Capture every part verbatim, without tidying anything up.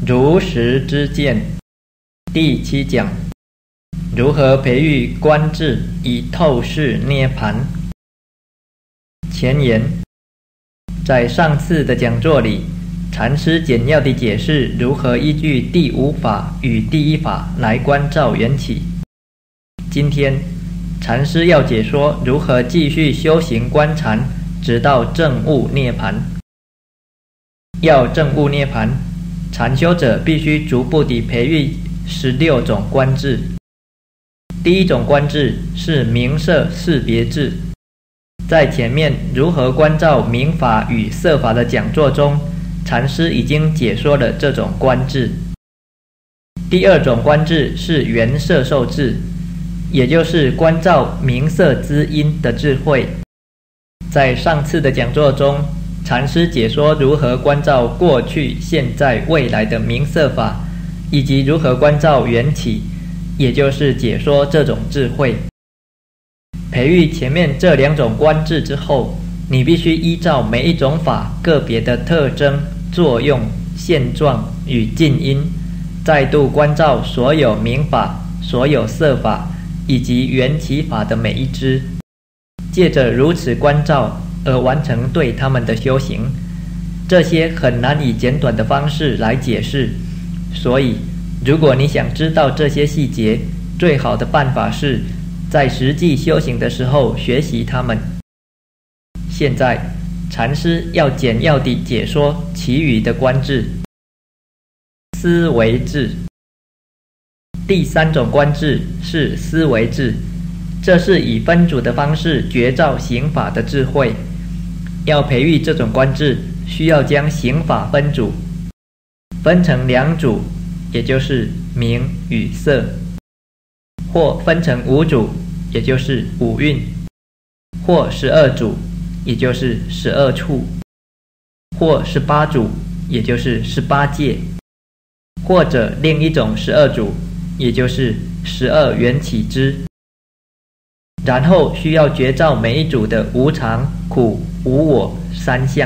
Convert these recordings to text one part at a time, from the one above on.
如实之见第七讲，如何培育观智以透视涅槃。前言，在上次的讲座里，禅师简要地解释如何依据第五法与第一法来观照缘起。今天，禅师要解说如何继续修行观禅，直到证悟涅槃。要证悟涅槃，禅修者必须逐步地培育十六种观智。第一种观智是名色识别智。在前面如何观照名法与色法的讲座中，禅师已经解说了这种观智。第二种观智是缘色受智，也就是观照名色之因的智慧。在上次的讲座中，禅师解说如何观照过去、现在、未来的名色法，以及如何观照缘起，也就是解说这种智慧。培育前面这两种观智之后，你必须依照每一种法个别的特征、作用、现状与近因，再度观照所有名法、所有色法以及缘起法的每一支，借着如此观照而完成对他们的修行。这些很难以简短的方式来解释，所以如果你想知道这些细节，最好的办法是在实际修行的时候学习它们。现在禅师要简要地解说其余的观智。思维智。第三种观智是思维智，这是以分组的方式觉照行法的智慧。要培育这种观智，需要将行法分组，分成两组，也就是名与色，或分成五组，也就是五蕴，或十二组，也就是十二处，或十八组，也就是十八界，或者另一种十二组，也就是十二缘起支。然后需要觉照每一组的无常、苦、无我三相。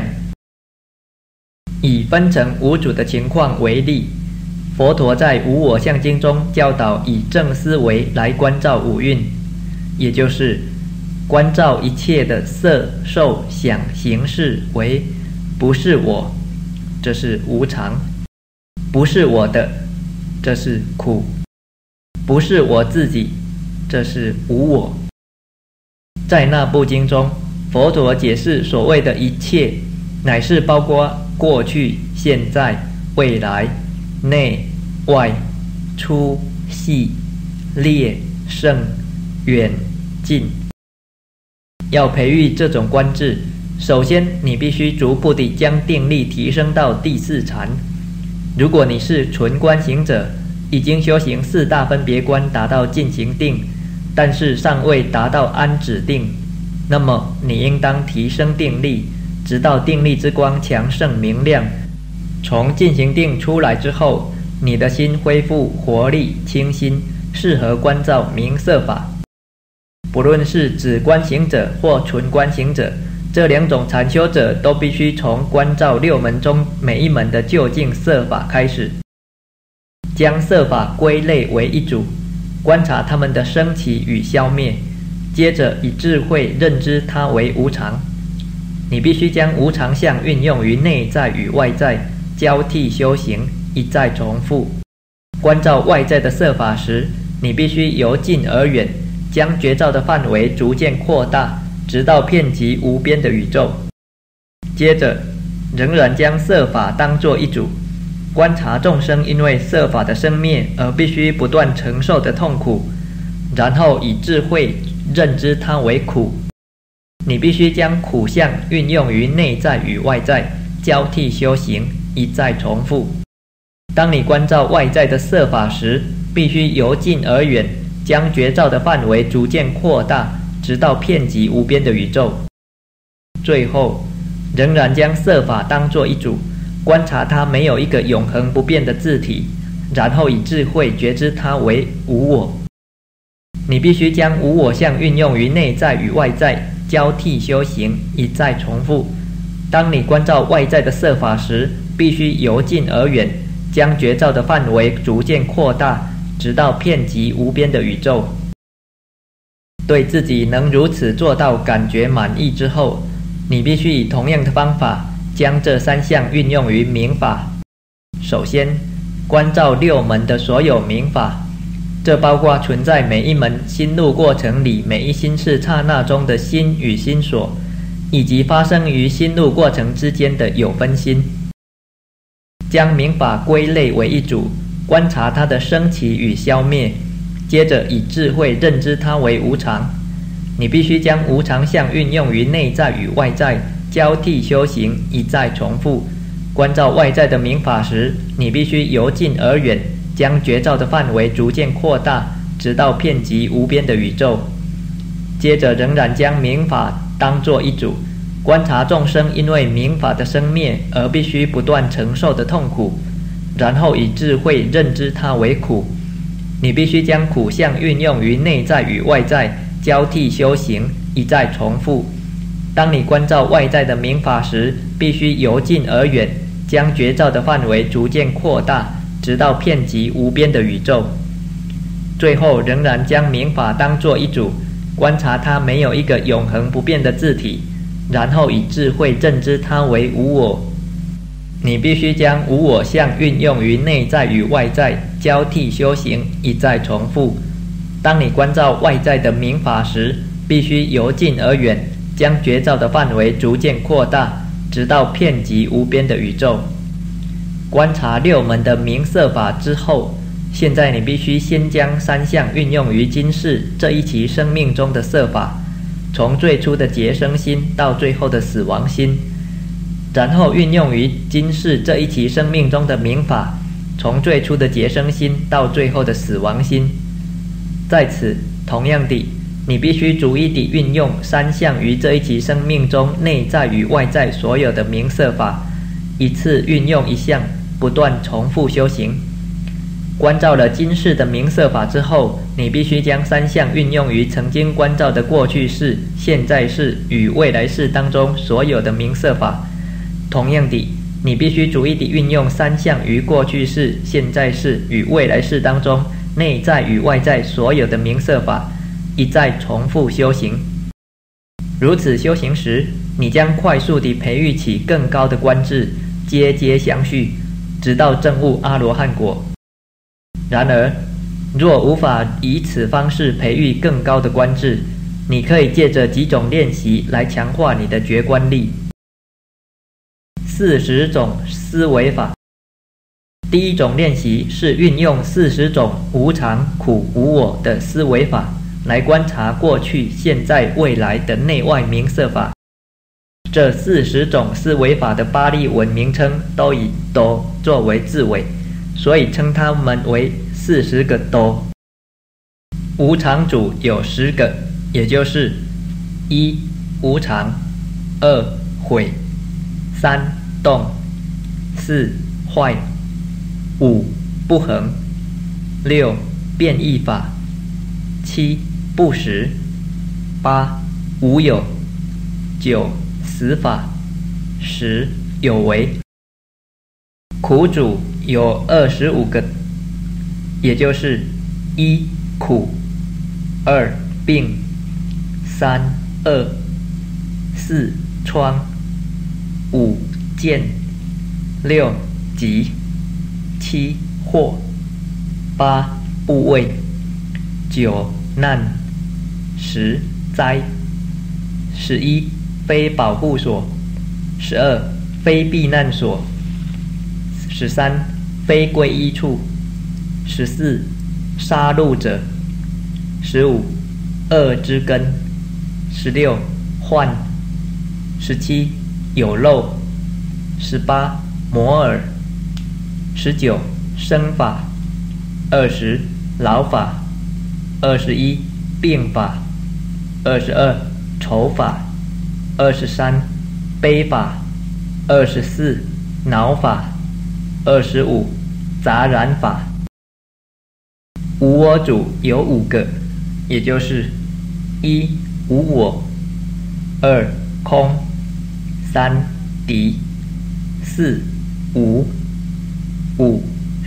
以分成五组的情况为例，佛陀在无我相经中教导以正思维来观照五蕴，也就是观照一切的色、受、想、行、识为不是我，这是无常；不是我的，这是苦；不是我自己，这是无我。在那部经中，佛陀解释所谓的一切，乃是包括过去、现在、未来、内、外、粗、细、劣、胜、远、近。要培育这种观智，首先你必须逐步地将定力提升到第四禅。如果你是纯观行者，已经修行四大分别观达到尽行定，但是尚未达到安止定，那么你应当提升定力，直到定力之光强盛明亮。从尽行定出来之后，你的心恢复活力清新，适合观照名色法。不论是指观行者或纯观行者，这两种禅修者都必须从观照六门中每一门的究竟色法开始，将色法归类为一组，观察它们的升起与消灭，接着以智慧认知它为无常。你必须将无常相运用于内在与外在，交替修行，一再重复。观照外在的色法时，你必须由近而远，将觉照的范围逐渐扩大，直到遍及无边的宇宙。接着仍然将色法当作一组，观察众生因为色法的生灭而必须不断承受的痛苦，然后以智慧认知它为苦。你必须将苦相运用于内在与外在，交替修行，一再重复。当你观照外在的色法时，必须由近而远，将觉照的范围逐渐扩大，直到遍及无边的宇宙。最后仍然将色法当作一组，观察它没有一个永恒不变的自体，然后以智慧觉知它为无我。你必须将无我相运用于内在与外在，交替修行，一再重复。当你观照外在的色法时，必须由近而远， 将觉照的范围逐渐扩大，直到遍及无边的宇宙。对自己能如此做到感觉满意之后，你必须以同样的方法将这三项运用于明法。首先，观照六门的所有明法，这包括存在每一门心路过程里每一心事刹那中的心与心所，以及发生于心路过程之间的有分心。将明法归类为一组，观察它的升起与消灭，接着以智慧认知它为无常。你必须将无常相运用于内在与外在，交替修行，一再重复。观照外在的明法时，你必须由近而远，将觉照的范围逐渐扩大，直到遍及无边的宇宙。接着仍然将明法当作一组，观察众生因为明法的生灭而必须不断承受的痛苦，然后以智慧认知它为苦。你必须将苦相运用于内在与外在，交替修行，一再重复。当你观照外在的明法时，必须由近而远，将觉照的范围逐渐扩大，直到遍及无边的宇宙。最后仍然将明法当作一组，观察它没有一个永恒不变的自体，然后以智慧认知它为无我。你必须将无我相运用于内在与外在，交替修行，一再重复。当你观照外在的明法时，必须由近而远，将觉照的范围逐渐扩大，直到遍及无边的宇宙。观察六门的明色法之后，现在你必须先将三项运用于今世这一期生命中的色法，从最初的结生心到最后的死亡心，然后运用于今世这一期生命中的明法，从最初的结生心到最后的死亡心。在此，同样地，你必须逐一地运用三项于这一期生命中内在与外在所有的明色法，一次运用一项，不断重复修行。观照了今世的明色法之后，你必须将三项运用于曾经观照的过去世、现在世与未来世当中所有的明色法。同样地，你必须逐一地运用三项于过去世、现在世与未来世当中内在与外在所有的明色法，一再重复修行。如此修行时，你将快速地培育起更高的观智，节节相续，直到证悟阿罗汉果。然而，若无法以此方式培育更高的观智，你可以借着几种练习来强化你的觉观力。四十种思维法。第一种练习是运用四十种无常、苦、无我的思维法来观察过去、现在、未来的内外明色法。这四十种思维法的巴利文名称都以多作为字尾，所以称它们为四十个多。无常组有十个，也就是一无常，二毁，三动，四坏，五不恒，六变异法，七不实，八无有，九死法，十有为。苦组有二十五个，也就是一苦，二病，三恶，四疮，五见，六疾，七祸，八部位，九难，十灾，十一非保护所，十二非避难所，十三非归依处，十四杀戮者，十五恶之根，十六患，十七有漏，十八摩尔，十九生法，二十老法，二十一病法，二十二愁法，二十三悲法，二十四恼法，二十五杂染法。无我组有五个，也就是一无我，二空，三敌，四无，五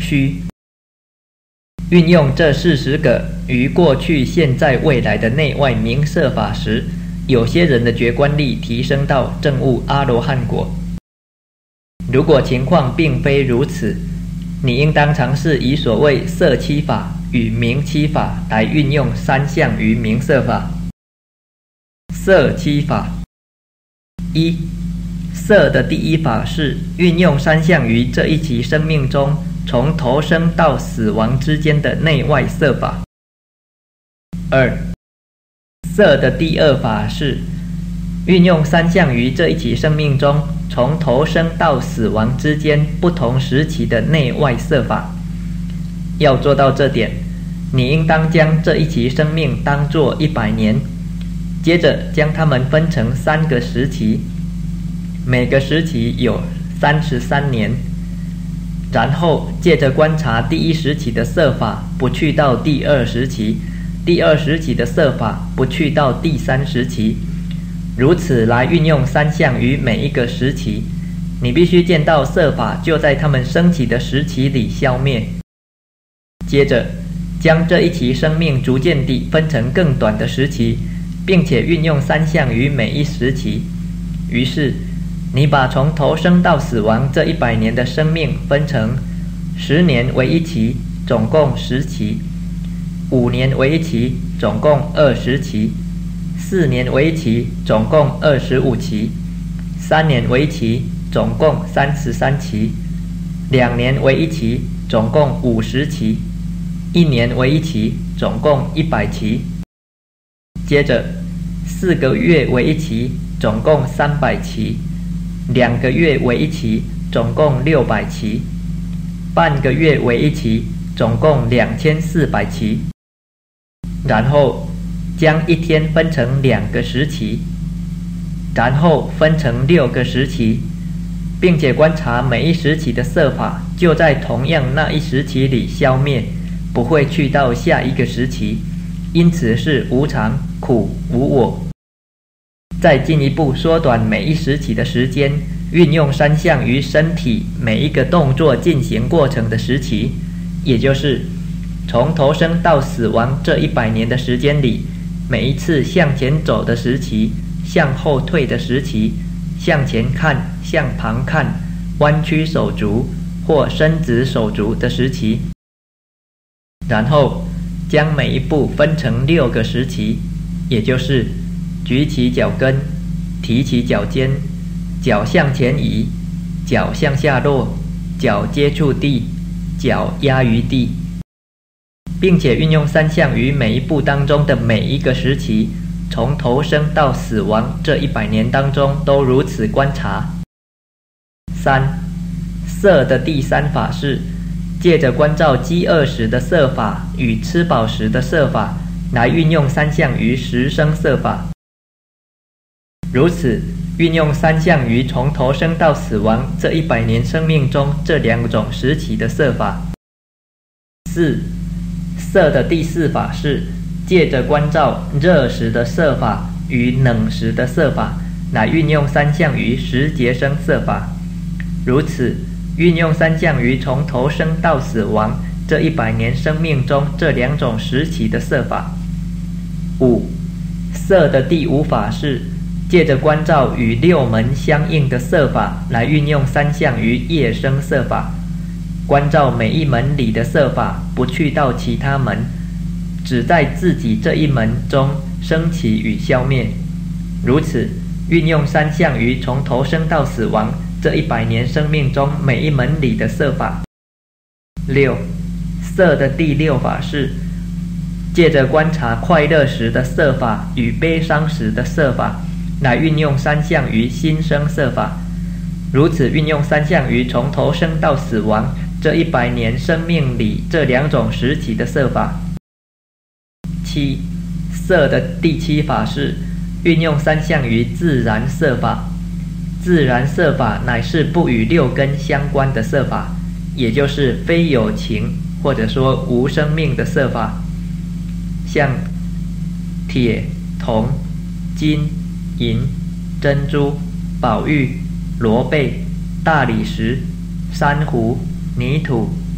虚。运用这四十个于过去、现在、未来的内外明色法时，有些人的觉观力提升到证悟阿罗汉果。如果情况并非如此，你应当尝试以所谓色七法与名七法来运用三项于明色法。色七法一，色的第一法是运用三项于这一期生命中从投生到死亡之间的内外色法。二，色的第二法是运用三项于这一期生命中从投生到死亡之间不同时期的内外色法。要做到这点，你应当将这一期生命当作一百年，接着将它们分成三个时期，每个时期有三十三年，然后借着观察第一时期的色法不去到第二时期，第二时期的色法不去到第三时期，如此来运用三项于每一个时期。你必须见到色法就在它们升起的时期里消灭，接着将这一期生命逐渐地分成更短的时期，并且运用三项于每一时期。于是你把从投生到死亡这一百年的生命分成十年为一期，总共十期；五年为一期，总共二十期；四年为一期，总共二十五期；三年为一期，总共三十三期；两年为一期，总共五十期；一年为一期，总共一百期。接着四个月为一期，总共三百期；两个月为一期，总共六百期；半个月为一期，总共两千四百期。然后将一天分成两个时期，然后分成六个时期，并且观察每一时期的色法就在同样那一时期里消灭，不会去到下一个时期，因此是无常、苦、无我。再进一步缩短每一时期的时间，运用三项于身体每一个动作进行过程的时期，也就是从投生到死亡这一百年的时间里，每一次向前走的时期、向后退的时期、向前看、向旁看、弯曲手足或伸直手足的时期，然后将每一步分成六个时期，也就是举起脚跟，提起脚尖，脚向前移，脚向下落，脚接触地，脚压于地，并且运用三项于每一步当中的每一个时期，从投生到死亡这一百年当中都如此观察。三，色的第三法是借着观照饥饿时的色法与吃饱时的色法来运用三项于十生色法。如此运用三项于从投生到死亡这一百年生命中这两种时期的色法。四，色的第四法是借着观照热时的色法与冷时的色法来运用三项于十节生色法。如此运用三项于从投生到死亡这一百年生命中这两种时期的色法。五，色的第五法是借着观照与六门相应的色法来运用三项于业生色法，观照每一门里的色法不去到其他门，只在自己这一门中升起与消灭。如此运用三项于从投生到死亡这一百年生命中每一门里的色法。六，色的第六法是借着观察快乐时的色法与悲伤时的色法来运用三项于心生色法。如此运用三项于从投生到死亡这一百年生命里这两种时期的色法。七，色的第七法是运用三项于自然色法。自然色法乃是不与六根相关的色法，也就是非有情或者说无生命的色法，像铁、铜、金、银、珍珠、宝玉、罗贝、大理石、珊瑚、泥土、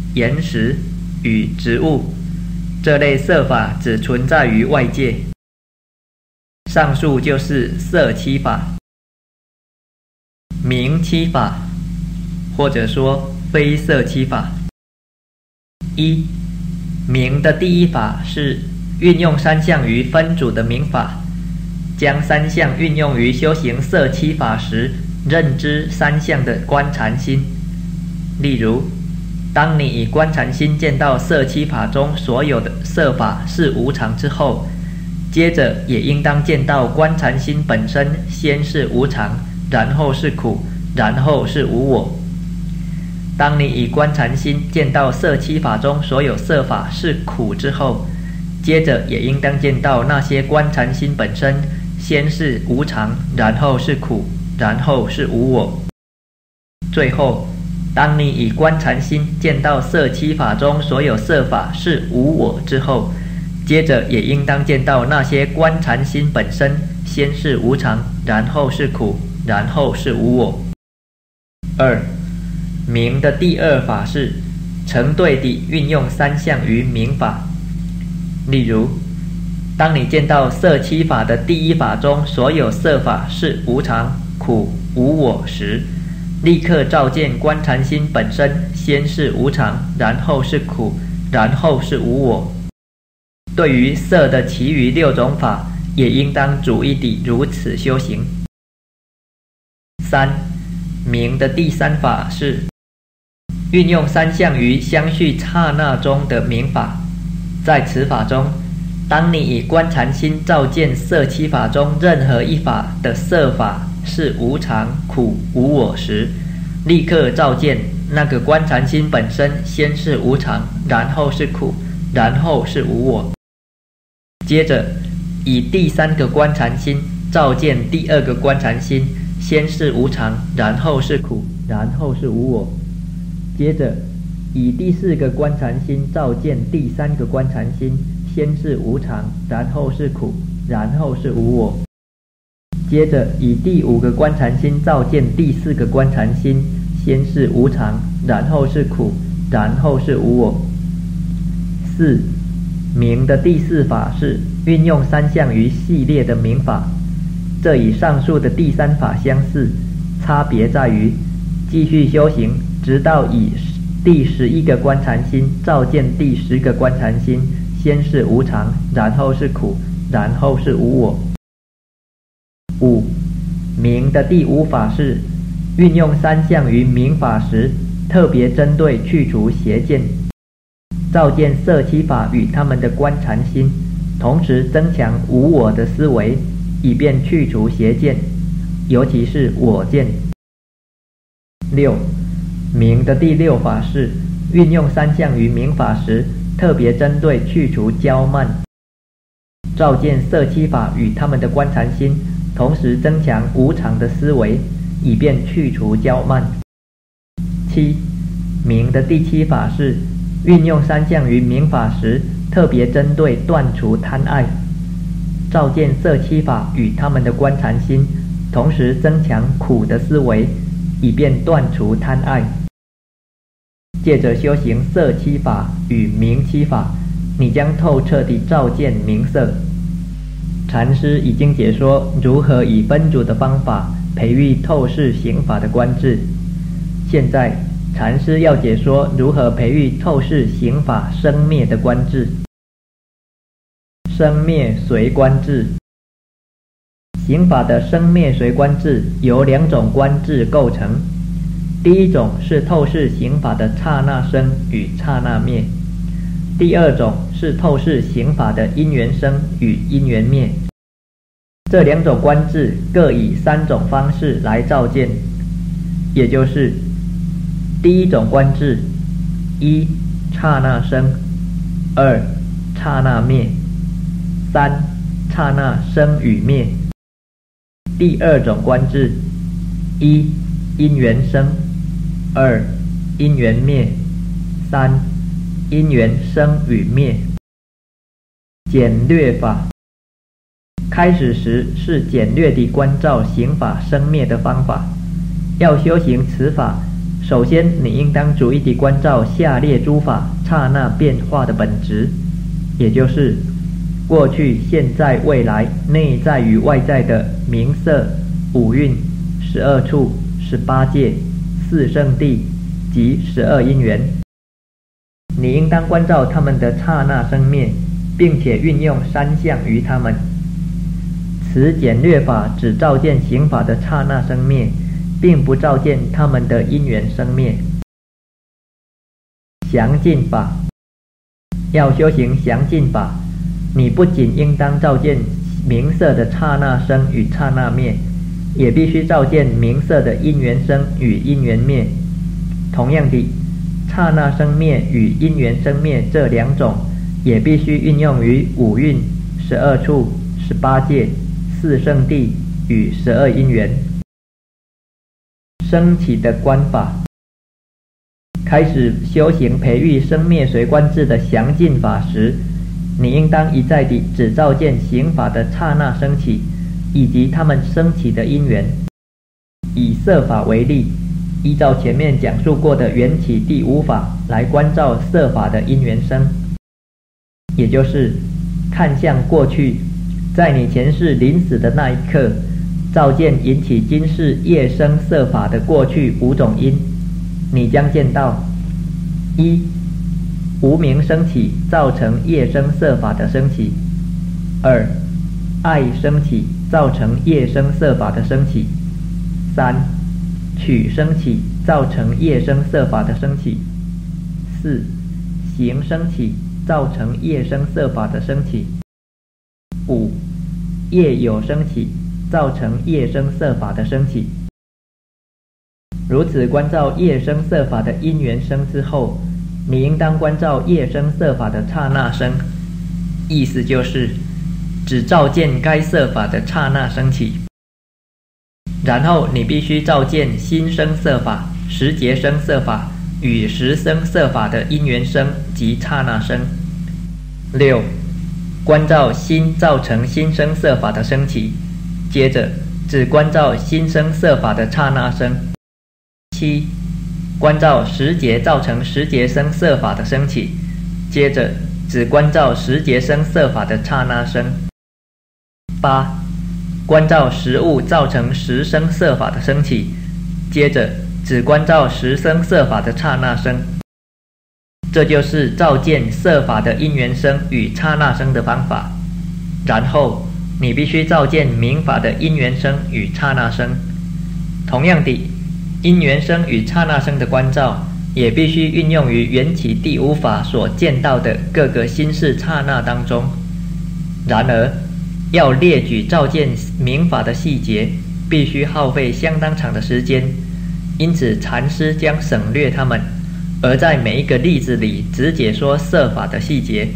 岩石与植物，这类色法只存在于外界。上述就是色七法。名七法，或者说非色七法。一、名的第一法是运用三相于分组的名法，将三相运用于修行色七法时，认知三相的观禅心。例如，当你以观禅心见到色七法中所有的色法是无常之后，接着也应当见到观禅心本身先是无常，然后是苦，然后是无我。当你以观禅心见到色七法中所有色法是苦之后，接着也应当见到那些观禅心本身先是无常，然后是苦，然后是无我。最后，当你以观禅心见到色七法中所有色法是无我之后，接着也应当见到那些观禅心本身先是无常，然后是苦，然后是无我。二、名的第二法是成对地运用三相于名法。例如，当你见到色七法的第一法中所有色法是无常、苦、无我时，立刻照见观禅心本身先是无常，然后是苦，然后是无我。对于色的其余六种法，也应当逐一地如此修行。三、名的第三法是运用三相于相续刹那中的名法。在此法中，当你以观禅心照见色七法中任何一法的色法是无常、苦、无我时，立刻照见那个观禅心本身先是无常，然后是苦，然后是无我。接着以第三个观禅心照见第二个观禅心先是无常，然后是苦，然后是无我。接着以第四个观禅心照见第三个观禅心先是无常，然后是苦，然后是无我。接着以第五个观禅心照见第四个观禅心先是无常，然后是苦，然后是无我。四、名的第四法是运用三相于系列的名法。这与上述的第三法相似，差别在于继续修行，直到以第十一个观禅心照见第十个观禅心先是无常，然后是苦，然后是无我。五、名的第五法是运用三相于名法时，特别针对去除邪见，照见色七法与他们的观禅心，同时增强无我的思维，以便去除邪见，尤其是我见。六、名的第六法是运用三相于名法时，特别针对去除骄慢，照见色七法与他们的观禅心，同时增强无常的思维，以便去除骄慢。七、名的第七法是运用三相于名法时，特别针对断除贪爱，照见色七法与他们的观禅心，同时增强苦的思维，以便断除贪爱。借着修行色七法与名七法，你将透彻地照见名色。禅师已经解说如何以分组的方法培育透视行法的观智，现在禅师要解说如何培育透视行法生灭的观智。生灭随观智。行法的生灭随观智由两种观智构成，第一种是透视行法的刹那生与刹那灭，第二种是透视行法的因缘生与因缘灭。这两种观智各以三种方式来照见，也就是第一种观智：一、刹那生；二、刹那灭；三、刹那生与灭。第二种观智：一、因缘生；二、因缘灭；三、因缘生与灭。简略法。开始时是简略地关照行法生灭的方法，要修行此法， 首先，你应当逐一地关照下列诸法刹那变化的本质，也就是过去、现在、未来、内在与外在的名色、五蕴、十二处、十八界、四圣谛及十二因缘。你应当关照他们的刹那生灭，并且运用三相于他们。此简略法只照见行法的刹那生灭，并不照见他们的因缘生灭。详尽法，要修行详尽法，你不仅应当照见名色的刹那生与刹那灭，也必须照见名色的因缘生与因缘灭。同样的，刹那生灭与因缘生灭这两种，也必须运用于五蕴、十二处、十八界、四圣谛与十二因缘。升起的观法，开始修行培育生灭随观智的详尽法时，你应当一再地只照见行法的刹那升起，以及他们升起的因缘。以色法为例，依照前面讲述过的缘起第五法来关照色法的因缘生，也就是看向过去，在你前世临死的那一刻，照见引起今世业生色法的过去五种因，你将见到：一、无明升起，造成业生色法的升起；二、爱升起，造成业生色法的升起；三、取升起，造成业生色法的升起；四、行升起，造成业生色法的升起；五、业有升起，造成业生色法的升起。如此关照业生色法的因缘生之后，你应当关照业生色法的刹那生，意思就是只照见该色法的刹那升起。然后你必须照见心生色法、时节生色法与时生色法的因缘生及刹那生。六、关照心造成心生色法的升起，接着只关照心生色法的刹那生。七、关照时节造成时节生色法的升起，接着只关照时节生色法的刹那生。八、关照时物造成时生色法的升起，接着只关照时生色法的刹那生。这就是照见色法的因缘生与刹那生的方法。然后你必须照见名法的因缘生与刹那生。同样的，因缘生与刹那生的关照也必须运用于缘起第五法所见到的各个心事刹那当中。然而要列举照见名法的细节，必须耗费相当长的时间，因此禅师将省略它们，而在每一个例子里只解说色法的细节。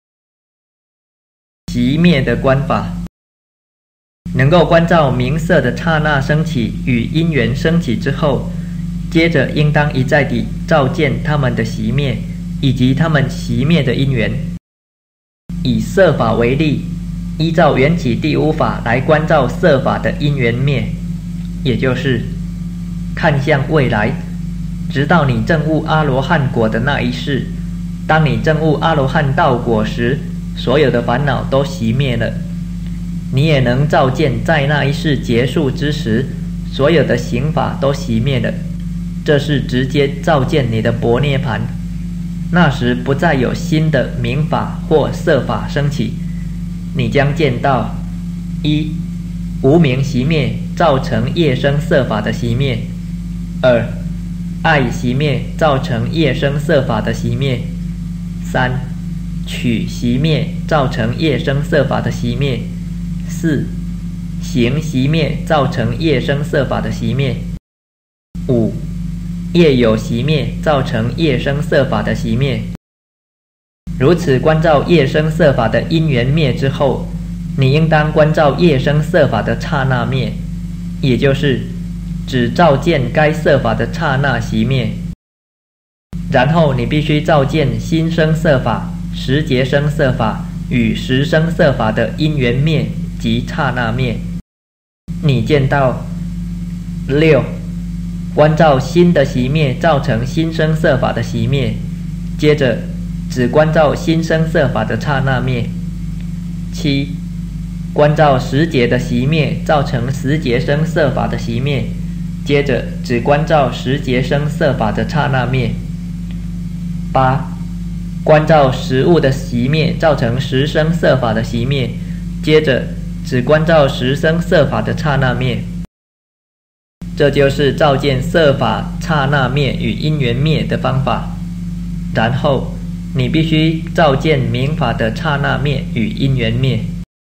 熄灭的观法，能够关照名色的刹那升起与因缘升起之后，接着应当一再地照见它们的熄灭，以及它们熄灭的因缘。以色法为例，依照缘起第五法来关照色法的因缘灭，也就是看向未来，直到你证悟阿罗汉果的那一世。当你证悟阿罗汉道果时，所有的烦恼都熄灭了。你也能照见在那一世结束之时，所有的行法都熄灭了，这是直接照见你的般涅盘。那时不再有新的名法或色法升起，你将见到：一、无明熄灭，造成业生色法的熄灭；二、爱熄灭，造成业生色法的熄灭；三、取熄灭，造成业生色法的熄灭；四、行熄灭，造成业生色法的熄灭；五、业有熄灭，造成业生色法的熄灭。如此关照业生色法的因缘灭之后，你应当关照业生色法的刹那灭，也就是只照见该色法的刹那熄灭。然后你必须照见心生色法、时节生色法与时生色法的因缘灭及刹那灭。你见到：六、 观照心的熄灭造成心生色法的熄灭，接着只观照心生色法的刹那灭。七、观照十劫的熄灭造成十劫生色法的熄灭，接着只观照十劫生色法的刹那灭。八、观照十物的熄灭造成十生色法的熄灭，接着只观照十生色法的刹那灭。这就是照见色法刹那灭与因缘灭的方法。然后你必须照见明法的刹那灭与因缘灭。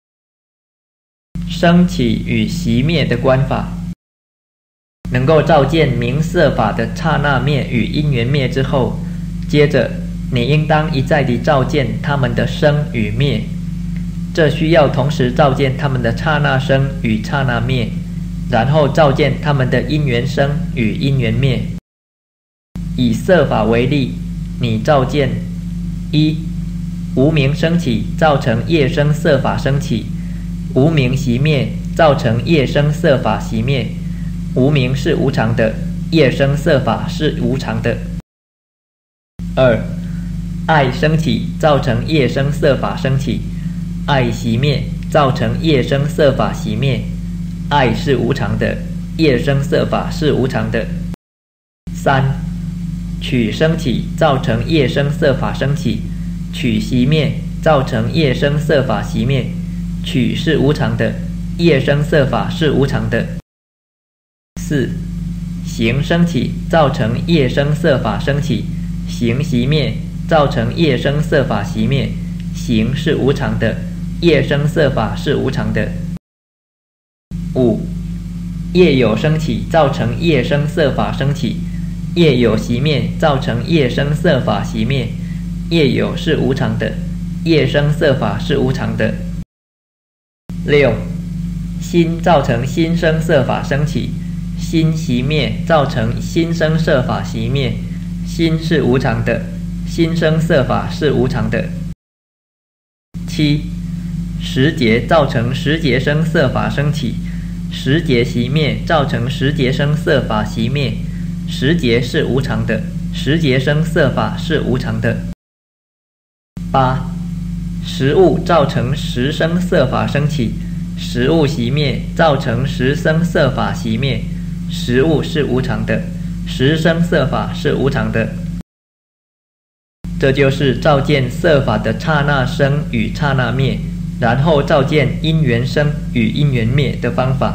升起与熄灭的观法，能够照见明色法的刹那灭与因缘灭之后，接着你应当一再地照见它们的生与灭，这需要同时照见它们的刹那生与刹那灭，然后照见它们的因缘生与因缘灭。以色法为例，你照见一、无明升起造成业生色法升起，无明熄灭造成业生色法熄灭。无明是无常的，业生色法是无常的。二、爱升起造成业生色法升起，爱熄灭造成业生色法熄灭。爱是无常的，业生色法是无常的。三、取升起造成业生色法升起，取熄灭造成业生色法熄灭。取是无常的，业生色法是无常的。四、行升起造成业生色法升起，行熄灭造成业生色法熄灭。行是无常的，业生色法是无常的。五、业有升起造成业生色法升起，业有熄灭造成业生色法熄灭。业有是无常的，业生色法是无常的。六、心造成心生色法升起，心熄灭造成心生色法熄灭。心是无常的，心生色法是无常的。七、十劫造成十劫生色法升起，十劫熄灭造成十劫生色法熄灭。十劫是无常的，十劫生色法是无常的。八、十物造成十生色法升起，十物熄灭造成十生色法熄灭。十物是无常的，十生色法是无常的。这就是照见色法的刹那生与刹那灭，然后照见因缘生与因缘灭的方法。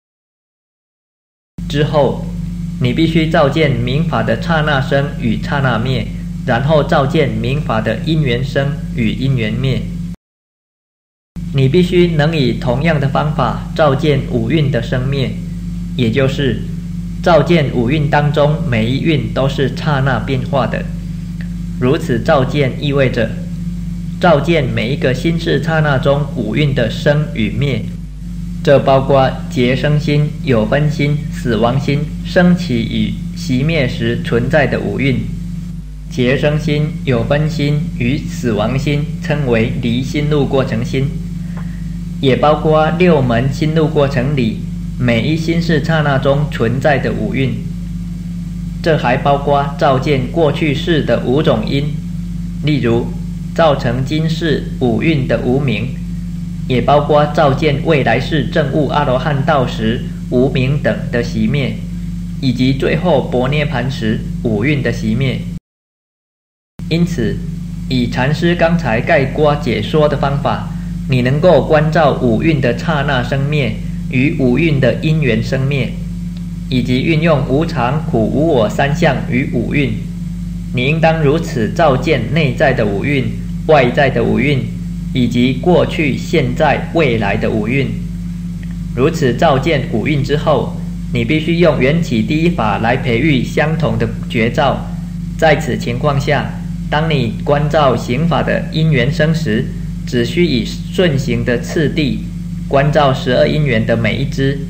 之后你必须照见明法的刹那生与刹那灭，然后照见明法的因缘生与因缘灭。你必须能以同样的方法照见五蕴的生灭，也就是照见五蕴当中每一蕴都是刹那变化的。如此照见意味着照见每一个心识刹那中五蕴的生与灭，这包括结生心、有分心、死亡心升起与熄灭时存在的五蕴。结生心、有分心与死亡心称为离心路过程心，也包括六门心路过程里每一心识刹那中存在的五蕴。这还包括照见过去世的五种因，例如造成今世五蕴的无明，也包括照见未来世证悟阿罗汉道时无明等的熄灭，以及最后般涅盘时五蕴的熄灭。因此以禅师刚才概括解说的方法，你能够观照五蕴的刹那生灭与五蕴的因缘生灭，以及运用无常、苦、无我三相与五蕴。你应当如此照见内在的五蕴、外在的五蕴，以及过去、现在、未来的五蕴。如此照见五蕴之后，你必须用缘起第一法来培育相同的觉照。在此情况下，当你观照行法的因缘生时，只需以顺行的次第观照十二因缘的每一支，